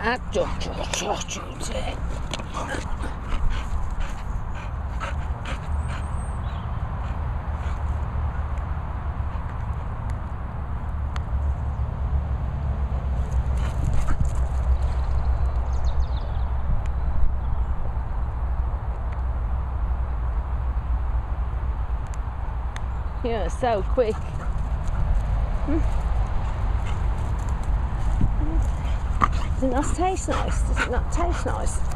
Yeah, so quick. Does it not taste nice? Does it not taste nice?